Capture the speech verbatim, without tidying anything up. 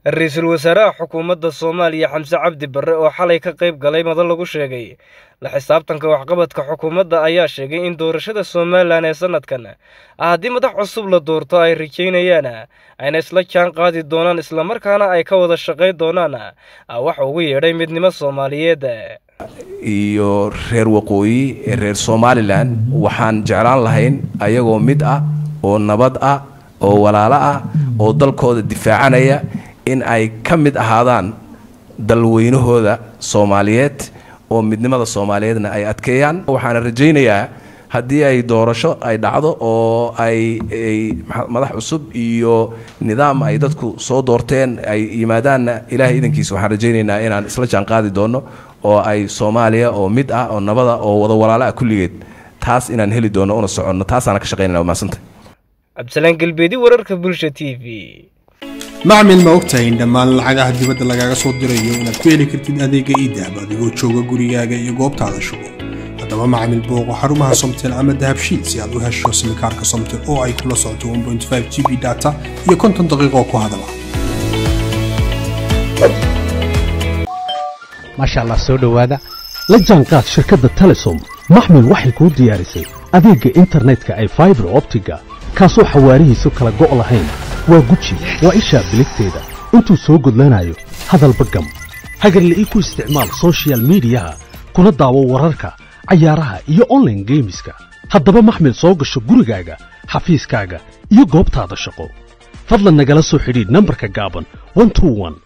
الرئيس الوزراء حكومة الصومالية حمزة عبد برre oo xalay ka qayb galay madal lagu sheegay la xisaabtanka waxqabadka xukuumadda ayaa sheegay in doorashada Soomaaliland ee sanadkan haddii madax cusub la doorto ay rajaynayaan ayna isla jaan qaadi doonaan isla markaana ay ka wada shaqeyn doonaan wax ugu yeedhay midnimo Soomaaliyeed iyo reer waqooyi ee reer Somaliland waxaan jeclaan lahayn ayagoo mid ah oo nabad ah oo walaalo ah oo dalkooda difaacanaya in ay ka mid ahaadaan dalweynahooda Soomaaliyeed oo midnimada Soomaaliyeedna ay adkeeyaan waxaan rajaynayaa haddii ay doorasho ay dhacdo oo ay madax cusub iyo nidaam ay dadku soo doorteen ay yimaadaan ilaahay idankiisa waxaan rajaynaynaa inaan isla jaan qaadi doono oo ay Soomaaliya oo mid ah oo nabada oo wada walaalo ah kulligeed taas inaan heli doono una socono taas aan ka shaqeynaa maasanta Absalan Galbeedi wararka Bulsha T V macmiil ma ogtahay in dhammaan lacagaha dibadda lagaaga soo dirayo inaad ku heli kartid adeega e-dahab adigoo jooga gurigaaga iyo goobtaada shugo haddaba macmiil booqo xarumaha Somtel ama dahabshiil si aad u hesho simikaarka Somtel oo ay kula socoto one point five G B data iyo konton daqiiqo ku hadala masha Allah soo dhawaada la jaanqaad shirkadda Telesom macmiil waxay ku diyaarisay adeega internetka ay fiber optiga kaasoo xawaarihiisu kala go' lahayn waa guji waa isha biligteeda intuu soo gudlanayo hadalba gam hagarla ii ku isticmaal social media kuna daawo wararka cayaaraha iyo online gameska haddaba maxmil soo gasho gurigaaga xafiiskaaga iyo goobtaada shaqo fadlan nagala soo xidhiidh nambarka gaaban one two one